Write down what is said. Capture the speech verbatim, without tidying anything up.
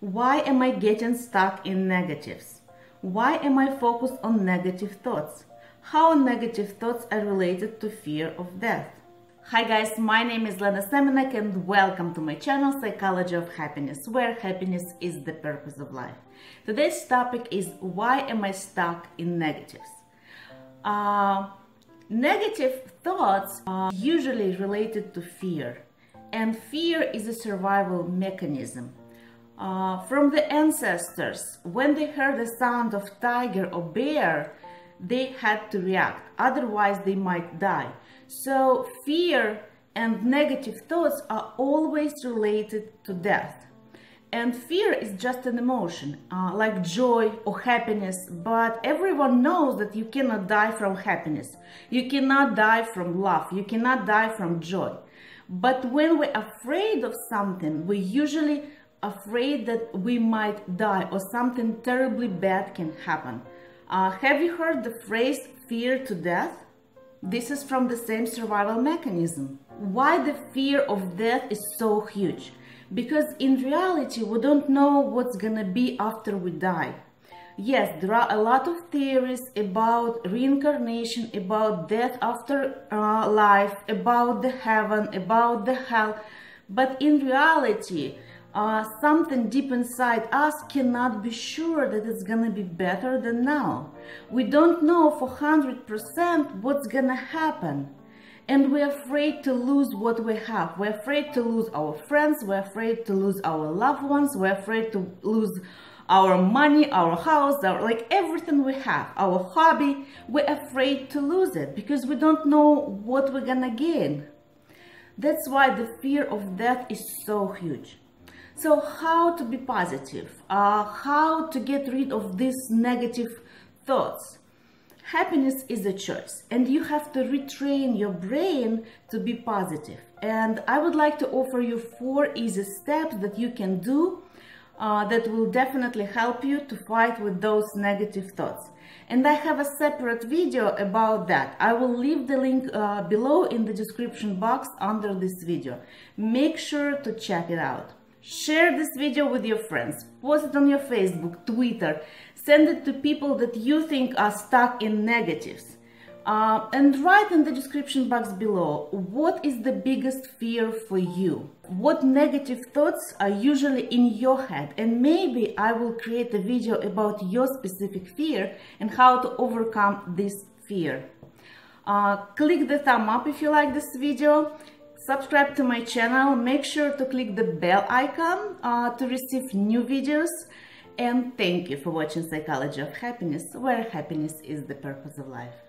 Why am I getting stuck in negatives? Why am I focused on negative thoughts? How negative thoughts are related to fear of death? Hi guys, my name is Lena Semenek and welcome to my channel Psychology of Happiness, where happiness is the purpose of life. Today's topic is why am I stuck in negatives? Uh, negative thoughts are usually related to fear, and fear is a survival mechanism. Uh, from the ancestors, when they heard the sound of tiger or bear, they had to react, otherwise they might die. So fear and negative thoughts are always related to death. And fear is just an emotion, uh, like joy or happiness, but everyone knows that you cannot die from happiness. You cannot die from love. You cannot die from joy. But when we're afraid of something, we usually afraid that we might die or something terribly bad can happen. Uh, have you heard the phrase fear to death? This is from the same survival mechanism. Why the fear of death is so huge? Because in reality we don't know what's gonna be after we die. Yes, there are a lot of theories about reincarnation, about death after uh, life, about the heaven, about the hell, but in reality Uh, something deep inside us cannot be sure that it's gonna be better than now. We don't know for one hundred percent what's gonna happen. And we're afraid to lose what we have. We're afraid to lose our friends. We're afraid to lose our loved ones. We're afraid to lose our money, our house, our, like everything we have, our hobby. We're afraid to lose it because we don't know what we're gonna gain. That's why the fear of death is so huge. So how to be positive? Uh, how to get rid of these negative thoughts? Happiness is a choice, and you have to retrain your brain to be positive. And I would like to offer you four easy steps that you can do uh, that will definitely help you to fight with those negative thoughts. And I have a separate video about that. I will leave the link uh, below in the description box under this video. Make sure to check it out. Share this video with your friends, post it on your Facebook, Twitter, send it to people that you think are stuck in negatives. Uh, and write in the description box below, what is the biggest fear for you? What negative thoughts are usually in your head? And maybe I will create a video about your specific fear and how to overcome this fear. Uh, click the thumb up if you like this video. Subscribe to my channel, make sure to click the bell icon uh, to receive new videos, and thank you for watching Psychology of Happiness, where happiness is the purpose of life.